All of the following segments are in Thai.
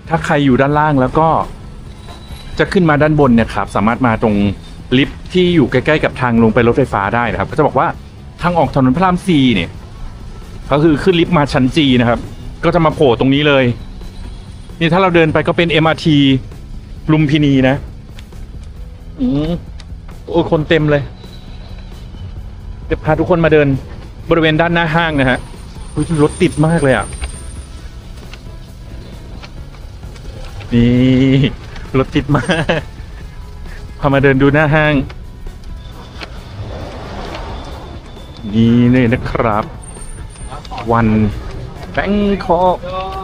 ถ้าใครอยู่ด้านล่างแล้วก็จะขึ้นมาด้านบนเนี่ยครับสามารถมาตรงลิฟท์ที่อยู่ใกล้ๆกับทางลงไปรถไฟฟ้าได้นะครับก็จะบอกว่าทางออกถนนพระราม4เนี่ยก็คือขึ้นลิฟต์มาชั้น G นะครับก็จะมาโผล่ตรงนี้เลยนี่ถ้าเราเดินไปก็เป็น MRT ลุมพินีนะโอ้คนเต็มเลยจะพาทุกคนมาเดินบริเวณด้านหน้าห้างนะฮะรถติดมากเลยอ่ะนี่รถติดมากพามาเดินดูหน้าห้างนี่เลยนะครับวันแบงคอก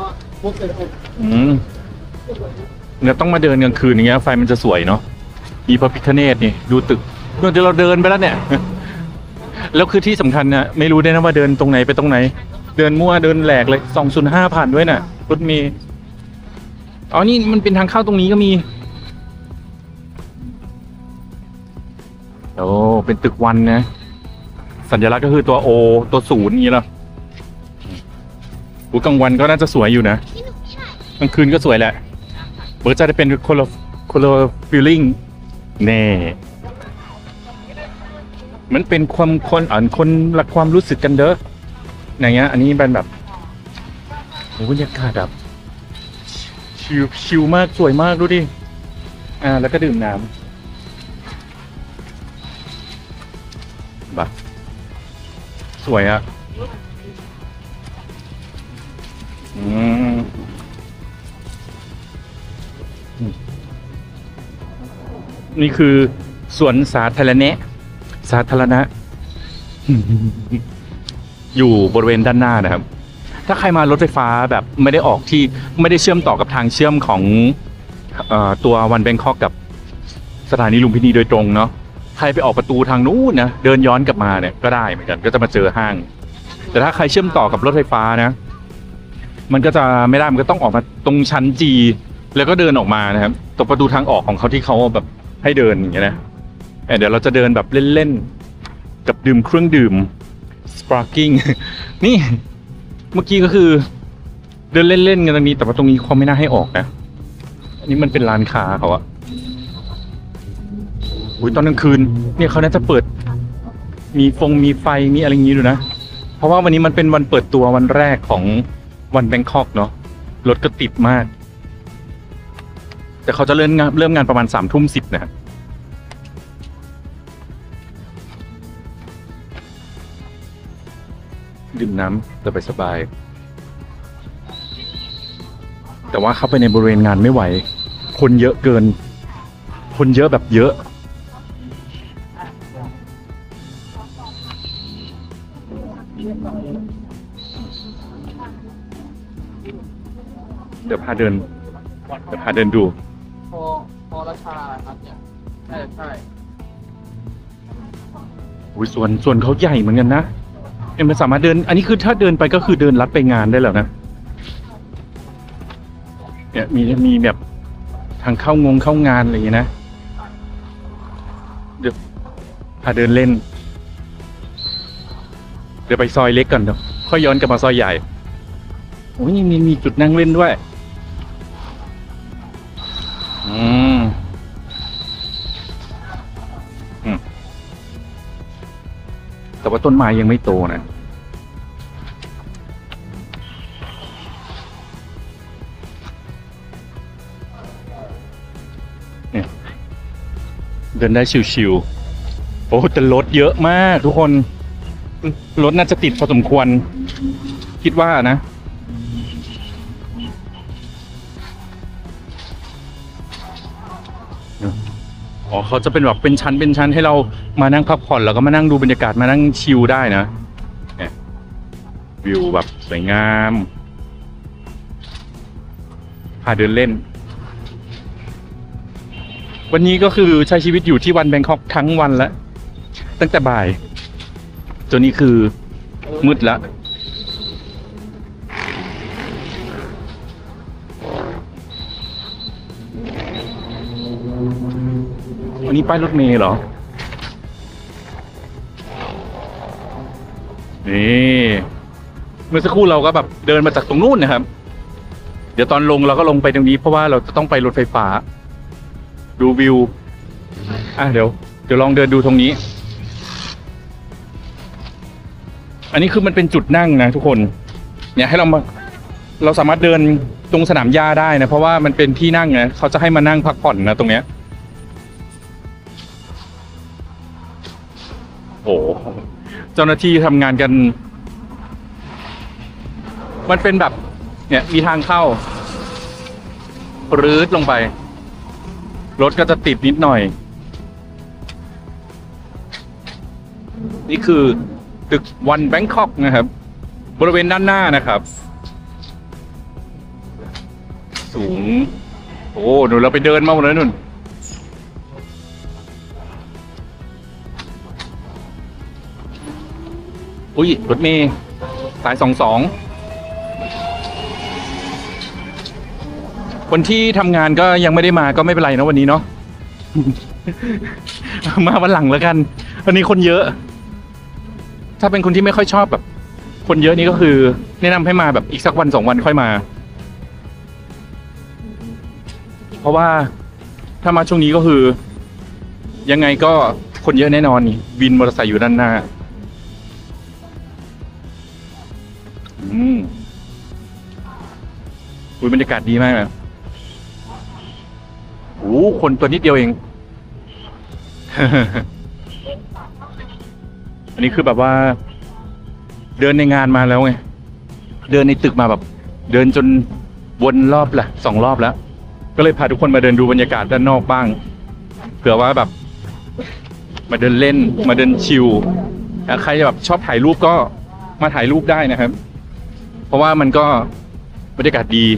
เนี่ยต้องมาเดินกลางคืนอย่างเงี้ยไฟมันจะสวยเนาะมีพระพิฆเนศนี่ดูตึกเมื่อเราเดินไปแล้วเนี่ยแล้วคือที่สำคัญนะไม่รู้ได้นะว่าเดินตรงไหนไปตรงไหนเดินมั่วเดินแหลกเลย205ผ่านด้วยน่ะรถเมล์อ๋อนี่มันเป็นทางเข้าตรงนี้ก็มีโอ้เป็นตึกวันนะสัญลักษณ์ก็คือตัวโอตัว0อย่างนี้เหรอกลางวันก็น่าจะสวยอยู่นะกลางคืนก็สวยแหละเบอร์จะได้เป็นคนละฟีลลิ่งแน่มันเป็นคนละความรู้สึกกันเด้ออย่างเงี้ยอันนี้เป็นแบบบรรยากาศแบบชิลมากสวยมากดูดิแล้วก็ดื่มน้ำแบบสวยอะนี่คือสวนสาธารณะอยู่บริเวณด้านหน้านะครับถ้าใครมารถไฟฟ้าแบบไม่ได้ออกที่ไม่ได้เชื่อมต่อกับทางเชื่อมของตัววันแบงคอกกับสถานีลุมพินีโดยตรงเนาะใครไปออกประตูทางนู้นนะเดินย้อนกลับมาเนี่ยก็ได้เหมือนกันก็จะมาเจอห้างแต่ถ้าใครเชื่อมต่อกับรถไฟฟ้านะมันก็จะไม่ได้มันก็ต้องออกมาตรงชั้น G แล้วก็เดินออกมานะครับตรงประตูทางออกของเขาที่เขาแบบให้เดินอย่างเงี้ยนะเดี๋ยวเราจะเดินแบบเล่นๆกับดื่มเครื่องดื่ม sparkling นี่เมื่อกี้ก็คือเดินเล่นๆกันตรงนี้แต่ว่าตรงนี้เขาไม่น่าให้ออกนะอันนี้มันเป็นร้านค้าเขาอะตอนกลางคืนเนี่ยเขาน่าจะเปิดมีไฟมีอะไรอย่างงี้ดูนะเพราะว่าวันนี้มันเป็นวันเปิดตัววันแรกของวันแบงคอกเนาะรถก็ติดมากแต่เขาจะเริ่มงานประมาณ21:10นะดื่มน้ำสบายแต่ว่าเข้าไปในบริเวณงานไม่ไหวคนเยอะเกินคนเยอะแบบเยอะเดี๋ยวพาเดินดูพอราชาครับเนี่ยใช่ส่วนเขาใหญ่เหมือนกันนะมันสามารถเดินอันนี้คือถ้าเดินไปก็คือเดินลัดไปงานได้แล้วนะเนี่ยมีแบบทางเข้างานอะไรอย่างเงี้ยนะเดี๋ยวพาเดินเล่นเดี๋ยวไปซอยเล็กก่อนเดี๋ยวค่อยย้อนกลับมาซอยใหญ่โอ้ยมีจุดนั่งเล่นด้วยแต่ว่าต้นไม้ยังไม่โตนะเนี่ยเดินได้ชิวๆโอ้แต่รถเยอะมากทุกคนรถน่าจะติดพอสมควรคิดว่านะเขาจะเป็นแบบเป็นชั้นให้เรามานั่งพักผ่อนแล้วก็มานั่งดูบรรยากาศมานั่งชิลได้นะวิวแบบสวยงามพาเดินเล่นวันนี้ก็คือใช้ชีวิตอยู่ที่วันแบงคอกทั้งวันแล้วตั้งแต่บ่ายจนนี้คือมืดแล้วอันนี้ป้ายรถเมล์เหรอนี่เมื่อสักครู่เราก็แบบเดินมาจากตรงนู้นนะครับเดี๋ยวตอนลงเราก็ลงไปตรงนี้เพราะว่าเราจะต้องไปรถไฟฟ้า ดูวิวเดี๋ยวลองเดินดูตรงนี้ อันนี้คือมันเป็นจุดนั่งนะทุกคนเนี่ยให้เราสามารถเดินตรงสนามหญ้าได้นะเพราะว่ามันเป็นที่นั่งนะเขาจะให้มานั่งพักผ่อนนะตรงเนี้ยโอ้เจ้าหน้าที่ทำงานกันมันเป็นแบบเนี่ยมีทางเข้าปรื๊ดลงไปรถก็จะติดนิดหน่อยนี่คือตึกวันแบงคอกนะครับบริเวณด้านหน้านะครับสูงโอ้หนูเราไปเดินมาหมดแล้วนุ่นอุ้ยรถเมล์สาย22คนที่ทำงานก็ยังไม่ได้มาก็ไม่เป็นไรนะวันนี้เนาะ มาวันหลังแล้วกันวันนี้คนเยอะถ้าเป็นคนที่ไม่ค่อยชอบแบบคนเยอะนี่ก็คือแนะนำให้มาแบบอีกสักวัน2 วันค่อยมาเพราะว่าถ้ามาช่วงนี้ก็คือยังไงก็คนเยอะแน่นอนนี่วินมอเตอร์ไซค์อยู่ด้านหน้าอุ้ยบรรยากาศดีมากนะโอ้คนตัวนิดเดียวเอง อันนี้คือแบบว่าเดินในงานมาแล้วไงเดินในตึกมาแบบเดินจนวนรอบละ2 รอบแล้วก็เลยพาทุกคนมาเดินดูบรรยากาศด้านนอกบ้างเผื่อว่าแบบมาเดินเล่นมาเดินชิลใครแบบชอบถ่ายรูปก็มาถ่ายรูปได้นะครับ เพราะว่ามันก็บรรยากาศดี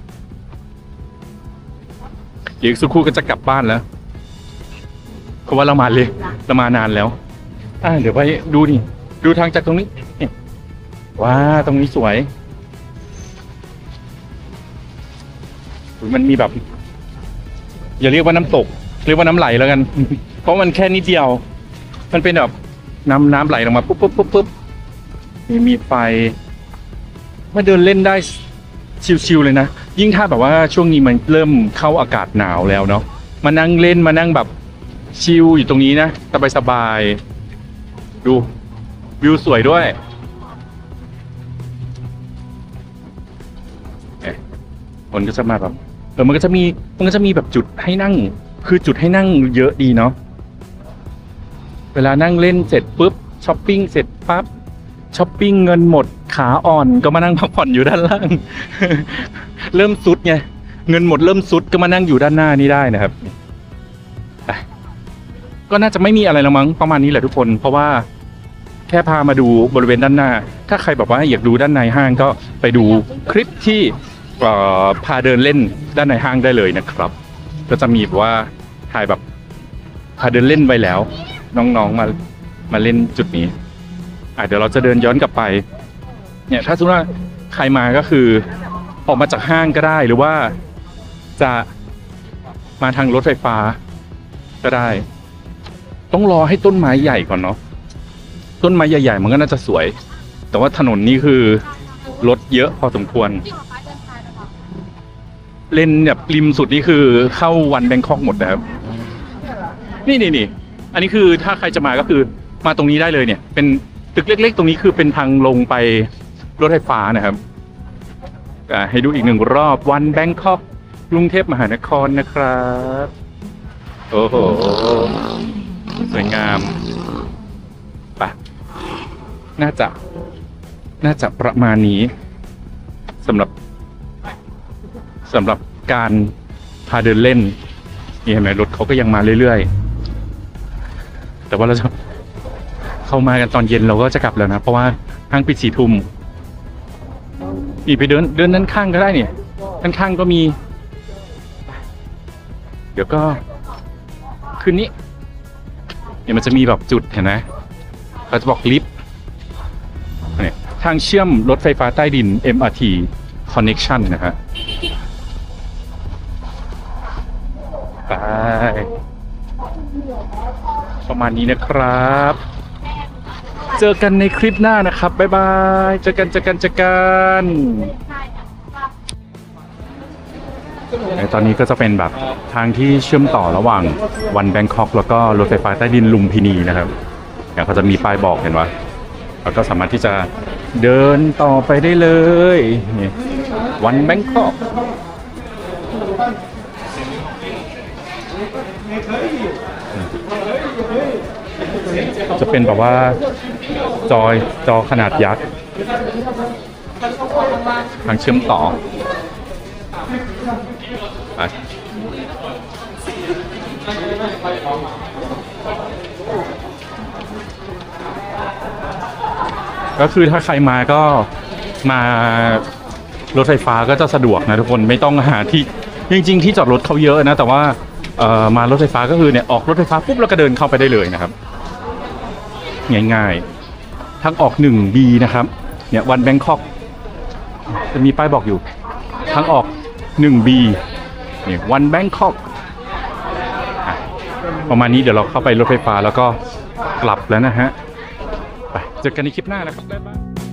เดี๋ยวสักครู่ก็จะกลับบ้านแล้วเพราะว่าเรามานานแล้วเดี๋ยวไปดูนี่ดูทางจากตรงนี้ว้าตรงนี้สวยมันมีแบบอย่าเรียกว่าน้ำตกเรียกว่าน้ำไหลแล้วกัน เพราะมันแค่นิดเดียวมันเป็นแบบน้ำไหลลงมาปุ๊บมีไฟมาเดินเล่นได้ชิลๆเลยนะยิ่งถ้าแบบว่าช่วงนี้มันเริ่มเข้าอากาศหนาวแล้วเนาะมานั่งเล่นมานั่งแบบชิลอยู่ตรงนี้นะสบายๆดูวิวสวยด้วยคนก็จะมาแบบมันก็จะมีแบบจุดให้นั่งคือจุดให้นั่งเยอะดีเนาะเวลานั่งเล่นเสร็จปุ๊บช้อปปิ้งเสร็จปั๊บช้อปปิ้งเงินหมดขาอ่อนก็มานั่งพักผ่อนอยู่ด้านล่าง เริ่มสุดไงเงินหมดเริ่มสุดก็มานั่งอยู่ด้านหน้านี้ได้นะครับก็น่าจะไม่มีอะไรแล้วมั้งประมาณนี้แหละทุกคนเพราะว่าแค่พามาดูบริเวณด้านหน้าถ้าใครบอกว่าอยากดูด้านในห้างก็ไปดูคลิปที่พาเดินเล่นด้านในห้างได้เลยนะครับก็จะมีแบบว่าถ่ายแบบพาเดินเล่นไปแล้วน้องๆมาเล่นจุดนี้เดี๋ยวเราจะเดินย้อนกลับไปเนี่ยถ้าสมมติว่าใครมาก็คือออกมาจากห้างก็ได้หรือว่าจะมาทางรถไฟฟ้าก็ได้ต้องรอให้ต้นไม้ใหญ่ก่อนเนาะต้นไม้ใหญ่ๆมันก็น่าจะสวยแต่ว่าถนนนี้คือรถเยอะพอสมควรเล่นแบบริมสุดนี่คือเข้าวันแบงคอกหมดนะครับนี่อันนี้คือถ้าใครจะมาก็คือมาตรงนี้ได้เลยเนี่ยเป็นตึกเล็กๆตรงนี้คือเป็นทางลงไปรถไฟฟ้านะครับให้ดูอีก1 รอบวันแบงคอกกรุงเทพมหานครนะครับโอ้โหสวยงามไปน่าจะประมาณนี้สำหรับการพาเดินเล่นนี่เห็นไหมรถเขาก็ยังมาเรื่อยๆแต่ว่าเราจะเข้ามากันตอนเย็นเราก็จะกลับแล้วนะเพราะว่าห้างปิด4 ทุ่มนี่ไปเดินด้านข้างก็ได้เนี่ยด้านข้างก็มีเดี๋ยวก็คืนนี้เนี่ยมันจะมีแบบจุดเห็นไหมเขาจะบอกลิฟต์เนี่ยทางเชื่อมรถไฟฟ้าใต้ดิน MRT Connection นะครับไปประมาณนี้นะครับ เจอกันในคลิปหน้านะครับบ๊ายบายเจอกันตอนนี้ก็จะเป็นแบบทางที่เชื่อมต่อระหว่างวันแบงคอกแล้วก็รถไฟฟ้าใต้ดินลุมพินีนะครับเนี่ยเขาจะมีป้ายบอกเห็นว่าเราก็สามารถที่จะเดินต่อไปได้เลยนี่วันแบงคอกจะเป็นแบบว่าจอขนาดยักษ์ทางเชื่อมต่อไปก็คือถ้าใครมาก็มารถไฟฟ้าก็จะสะดวกนะทุกคนไม่ต้องหาที่จริงๆที่จอดรถเขาเยอะนะแต่ว่ามารถไฟฟ้าก็คือเนี่ยออกรถไฟฟ้าปุ๊บแล้วก็เดินเข้าไปได้เลยนะครับง่ายๆทางออก 1B นะครับเนี่ยวันแบงคอกจะมีป้ายบอกอยู่ทางออก 1B นี่วันแบงคอกประมาณนี้เดี๋ยวเราเข้าไปรถไฟฟ้าแล้วก็กลับแล้วนะฮะไปเจอกันในคลิปหน้านะครับบ๊ายบาย